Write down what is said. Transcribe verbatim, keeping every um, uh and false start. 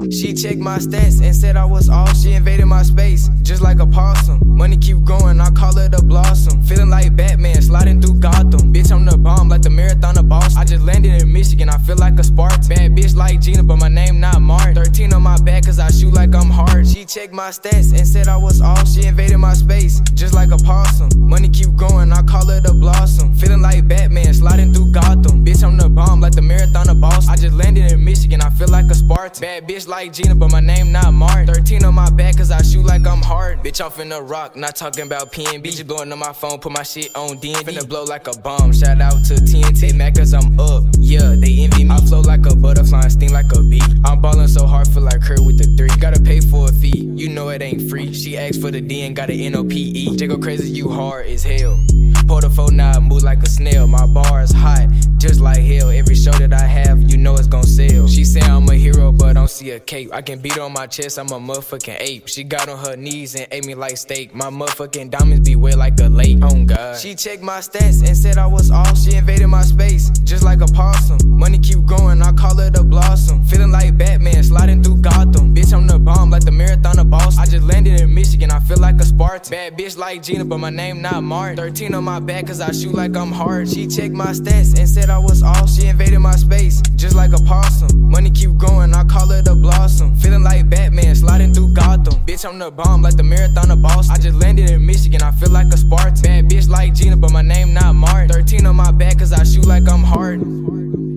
She checked my stats and said I was off. She invaded my space, just like a possum. Money keep growing, I call it a blossom. Feeling like Batman, sliding through Gotham. Bitch, I'm the bomb, like the marathon of Boston. I just landed in Michigan, I feel like a Spartan. Bad bitch like Gina, but my name not Martin. thirteen on my back, cause I shoot like I'm hard. She checked my stats and said I was off. She invaded my space, just like a possum. Money keep growing, I call it a blossom. Feeling like Batman, sliding through Gotham. Bitch, I'm the bomb, like the marathon of Boston. I just landed in Michigan, I feel like a Spartan. Bad bitch like Gina, but my name not Martin. thirteen on my back, cause I shoot like I'm hard. Bitch, I'm finna rock, not talking about P N B. Bitch, blowing on my phone, put my shit on D N D. Finna blow like a bomb, shout out to T N T. They mad cause I'm up, yeah, they envy me. I flow like a butterfly and sting like a bee. I'm ballin' so hard, feel like Curry with the three. Gotta pay for a fee, you know it ain't free. She asked for the D and got an N O P E. J go crazy, you hard as hell. Pour the phone now, move like a snail. My bar is hot, just like hell. Every show that I have, you know it's gon' sell. She say I'm a hero, but don't see a cape. I can beat on my chest, I'm a motherfucking ape. She got on her knees and ate me like steak. My motherfucking diamonds be wet like a lake. Oh God. She checked my stats and said I was off. She invaded my space, just like a possum. Money keep growing, I call it a blossom. Feeling like Batman, sliding through Gotham. Bitch, I'm the bomb, like the marathon of Boston. I just landed in Michigan, I feel like a Spartan. Bad bitch like Gina, but my name not Martin. thirteen on my back, cause I shoot like I'm hard. She checked my stats and said I was off. She invaded my space, just like a possum. Money keep growing, I call it a blossom. Feeling like Batman, sliding through Gotham. Bitch, I'm the bomb, like the marathon of Boston. I just landed in Michigan, I feel like a Spartan. Bad bitch like Gina, but my name not Martin. thirteen on my back, cause I shoot like I'm hard.